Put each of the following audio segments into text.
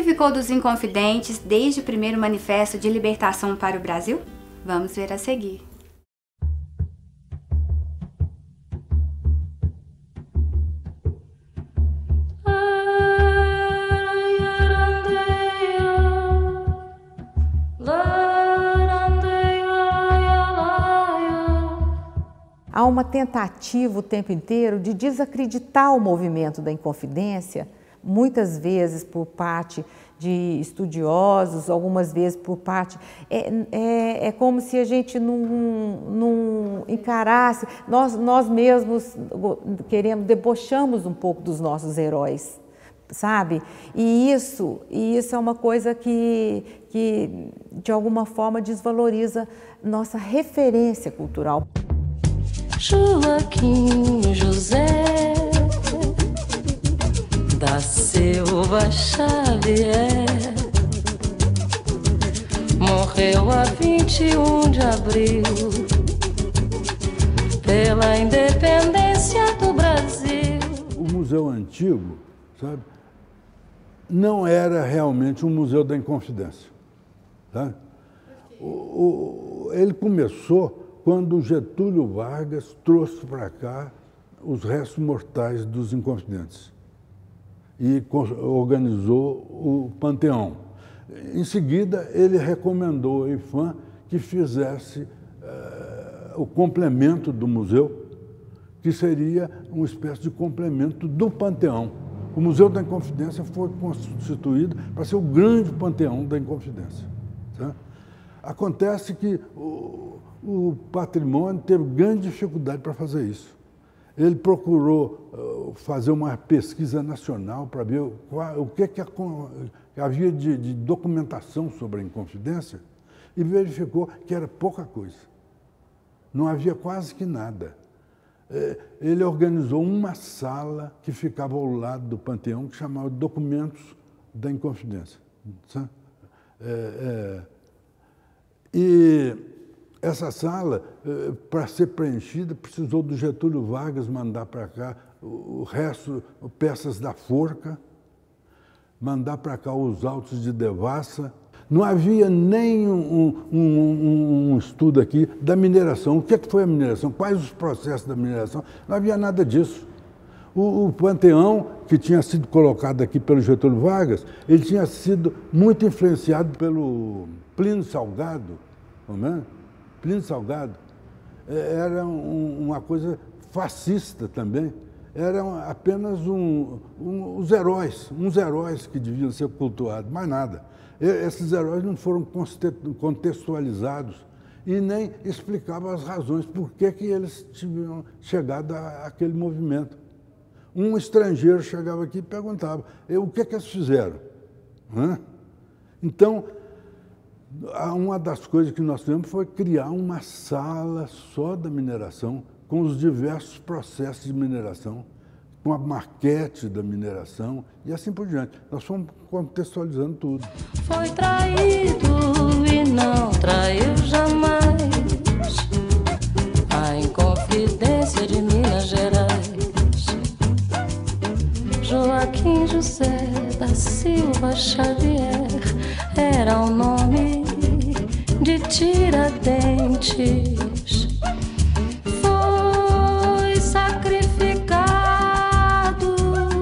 que ficou dos Inconfidentes desde o primeiro manifesto de libertação para o Brasil? Vamos ver a seguir. Há uma tentativa o tempo inteiro de desacreditar o movimento da Inconfidência, muitas vezes por parte de estudiosos, algumas vezes por parte... É como se a gente não encarasse, nós mesmos debochamos um pouco dos nossos heróis, sabe? E isso é uma coisa que de alguma forma desvaloriza nossa referência cultural. Joaquim José da Silva Xavier morreu a 21 de abril pela independência do Brasil. O Museu Antigo, sabe, não era realmente um museu da Inconfidência. Tá? Ele começou quando Getúlio Vargas trouxe para cá os restos mortais dos Inconfidentes e organizou o Panteão. Em seguida, ele recomendou ao IPHAN que fizesse o complemento do museu, que seria uma espécie de complemento do Panteão. O Museu da Inconfidência foi constituído para ser o grande Panteão da Inconfidência. Tá? Acontece que o patrimônio teve grande dificuldade para fazer isso. Ele procurou fazer uma pesquisa nacional para ver o que havia de documentação sobre a Inconfidência e verificou que era pouca coisa. Não havia quase que nada. Ele organizou uma sala que ficava ao lado do Panteão, que chamava Documentos da Inconfidência. Sabe? E essa sala, para ser preenchida, precisou do Getúlio Vargas mandar para cá o resto, peças da forca, mandar para cá os autos de devassa. Não havia nem um estudo aqui da mineração. O que foi a mineração? Quais os processos da mineração? Não havia nada disso. O Panteão, que tinha sido colocado aqui pelo Getúlio Vargas, ele tinha sido muito influenciado pelo Plínio Salgado, não é? Plínio Salgado era uma coisa fascista também. Eram apenas uns heróis que deviam ser cultuados, mais nada. Esses heróis não foram contextualizados e nem explicavam as razões por que eles tinham chegado àquele movimento. Um estrangeiro chegava aqui e perguntava, o que eles fizeram? Então, uma das coisas que nós fizemos foi criar uma sala só da mineração, com os diversos processos de mineração, com a maquete da mineração e assim por diante. Nós fomos contextualizando tudo. Foi traído e não traiu jamais a Inconfidência de Minas Gerais. Joaquim José da Silva Xavier era o nome de Tiradentes. Foi sacrificado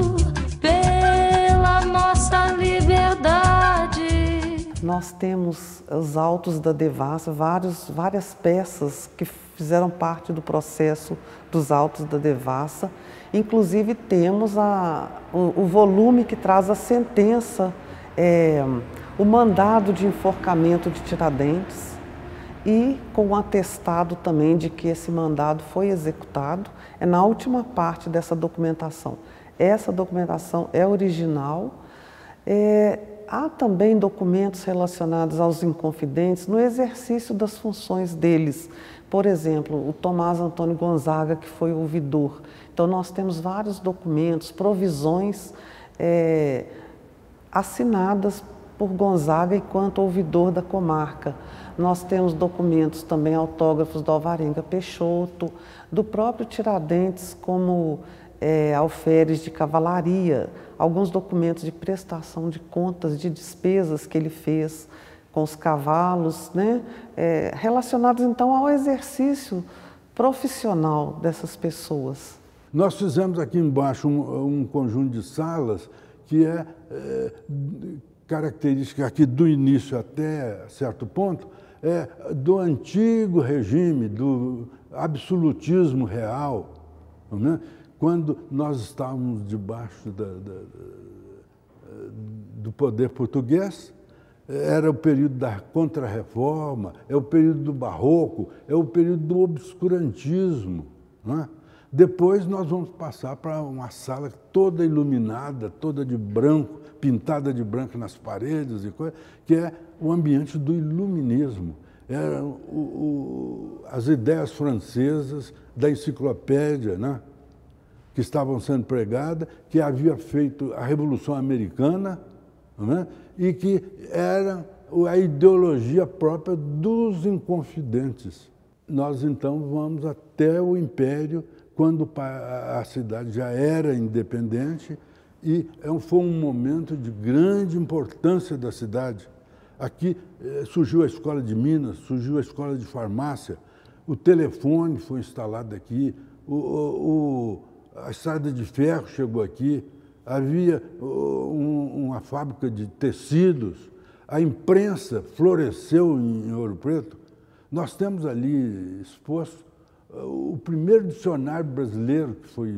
pela nossa liberdade. Nós temos os autos da devassa, várias peças que fizeram parte do processo dos autos da devassa. Inclusive temos o volume que traz a sentença, o mandado de enforcamento de Tiradentes e com um atestado também de que esse mandado foi executado. É na última parte dessa documentação. Essa documentação é original. Há também documentos relacionados aos Inconfidentes no exercício das funções deles. Por exemplo, o Tomás Antônio Gonzaga, que foi ouvidor. Então, nós temos vários documentos, provisões assinadas por Gonzaga enquanto ouvidor da comarca. Nós temos documentos também autógrafos do Alvarenga Peixoto, do próprio Tiradentes como alferes de cavalaria, alguns documentos de prestação de contas, de despesas que ele fez com os cavalos, né? Relacionados então ao exercício profissional dessas pessoas. Nós fizemos aqui embaixo um conjunto de salas que é característica aqui do início até certo ponto, do antigo regime, do absolutismo real, né? Quando nós estávamos debaixo do poder português, era o período da Contra-Reforma, é o período do Barroco, é o período do obscurantismo, né? Depois nós vamos passar para uma sala toda iluminada, toda de branco, pintada de branco nas paredes e coisa, que é o ambiente do iluminismo. Eram as ideias francesas da enciclopédia, né? Que estavam sendo pregadas, que havia feito a Revolução Americana, né? E que era a ideologia própria dos inconfidentes. Nós, então, vamos até o Império, quando a cidade já era independente, e foi um momento de grande importância da cidade. Aqui surgiu a Escola de Minas, surgiu a Escola de Farmácia, o telefone foi instalado aqui, a estrada de ferro chegou aqui, havia uma fábrica de tecidos, a imprensa floresceu em Ouro Preto. Nós temos ali exposto o primeiro dicionário brasileiro que foi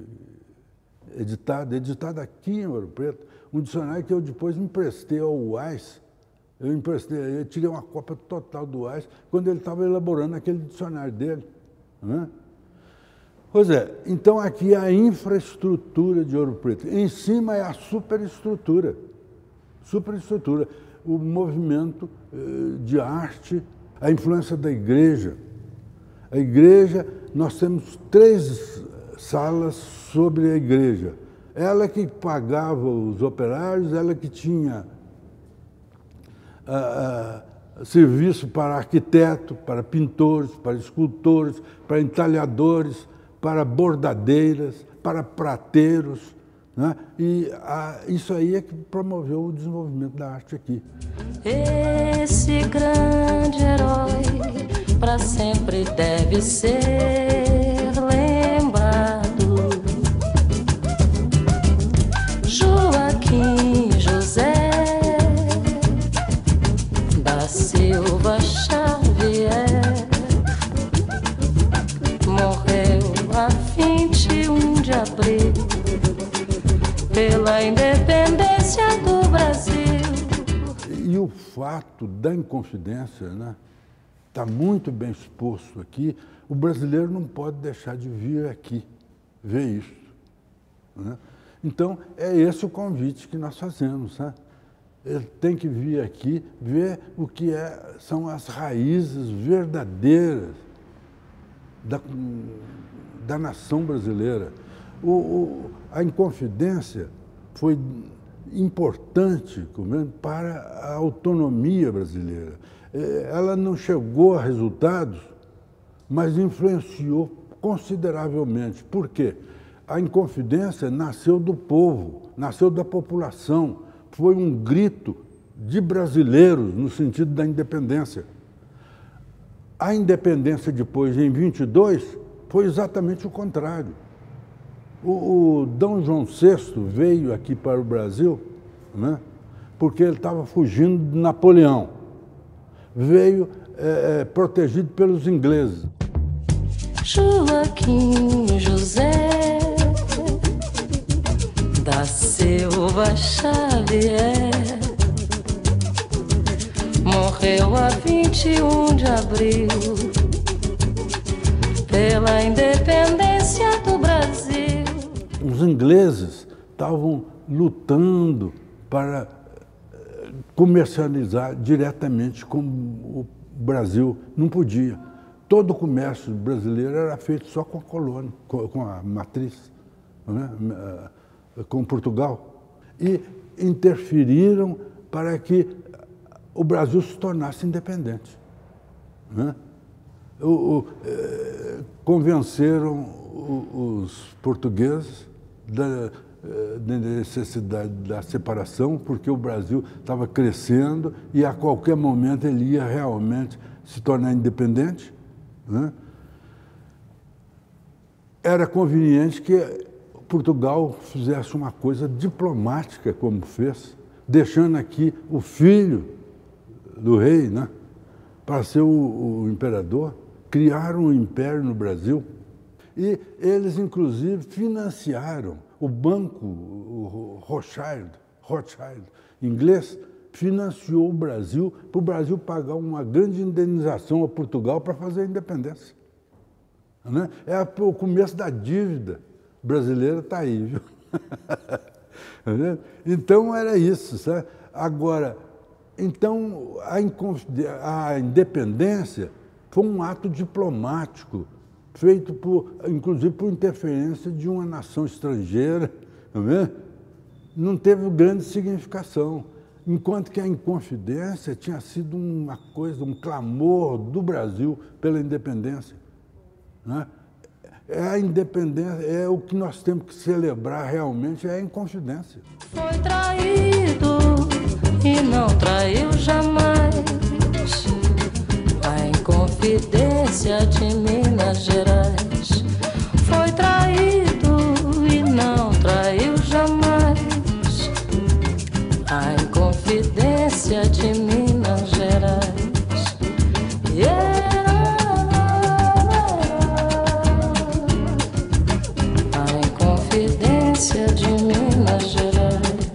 editado aqui em Ouro Preto, um dicionário que eu depois emprestei ao Uás. Eu tirei uma cópia total do Uás quando ele estava elaborando aquele dicionário dele, né? Pois é, então aqui é a infraestrutura de Ouro Preto. Em cima é a superestrutura, o movimento de arte, a influência da igreja. A igreja, nós temos 3 salas sobre a igreja. Ela que pagava os operários, ela que tinha serviço para arquiteto, para pintores, para escultores, para entalhadores, para bordadeiras, para prateiros, né? E isso aí é que promoveu o desenvolvimento da arte aqui. Esse grande herói para sempre deve ser lembrado. Joaquim José da Silva Xavier morreu a 21 de abril pela independência do Brasil. E o fato da Inconfidência, né, está muito bem exposto aqui. O brasileiro não pode deixar de vir aqui ver isso, né? Então, é esse o convite que nós fazemos, né? Ele tem que vir aqui ver o que são as raízes verdadeiras da nação brasileira. A Inconfidência foi importante para a autonomia brasileira. Ela não chegou a resultados, mas influenciou consideravelmente. Por quê? A Inconfidência nasceu do povo, nasceu da população. Foi um grito de brasileiros no sentido da independência. A independência depois, em 22, foi exatamente o contrário. O Dom João VI veio aqui para o Brasil, né, porque ele estava fugindo de Napoleão. Veio protegido pelos ingleses. Joaquim José da Silva Xavier morreu a 21 de abril pela independência do Brasil. Os ingleses estavam lutando para comercializar diretamente com o Brasil. Não podia. Todo o comércio brasileiro era feito só com a colônia, com a matriz, né? Com Portugal. E interferiram para que o Brasil se tornasse independente, né? convenceram os portugueses da necessidade da separação, porque o Brasil estava crescendo e a qualquer momento ele ia realmente se tornar independente, né? Era conveniente que Portugal fizesse uma coisa diplomática, como fez, deixando aqui o filho do rei, né, para ser o imperador. Criaram um império no Brasil e eles, inclusive, financiaram o banco, o Rothschild inglês, financiou o Brasil para o Brasil pagar uma grande indenização a Portugal para fazer a independência. Né? O começo da dívida brasileira está aí, viu? Então era isso, sabe? Agora, então a independência foi um ato diplomático feito inclusive por interferência de uma nação estrangeira, não teve grande significação. Enquanto que a Inconfidência tinha sido uma coisa, um clamor do Brasil pela independência, né? A independência, é o que nós temos que celebrar realmente, é a Inconfidência. Foi traído e não traiu jamais. A Inconfidência de Minas Gerais. Foi traído e não traiu jamais. A Inconfidência de Minas Gerais. Yeah. De Minas Gerais.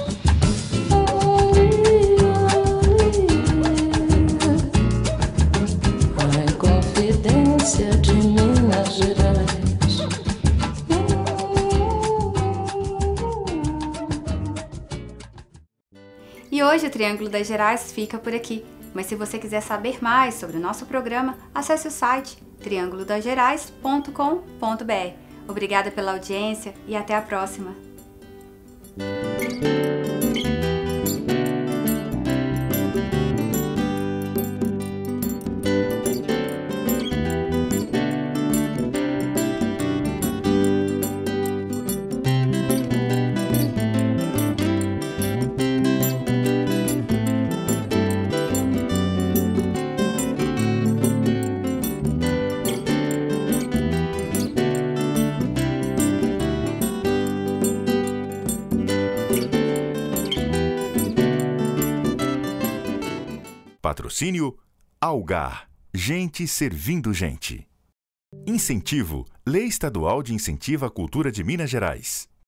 A Inconfidência de Minas Gerais. E hoje o Triângulo das Gerais fica por aqui. Mas se você quiser saber mais sobre o nosso programa, acesse o site triangulodasgerais.com.br. Obrigada pela audiência e até a próxima! Patrocínio Algar, gente servindo gente. Incentivo, Lei Estadual de Incentivo à Cultura de Minas Gerais.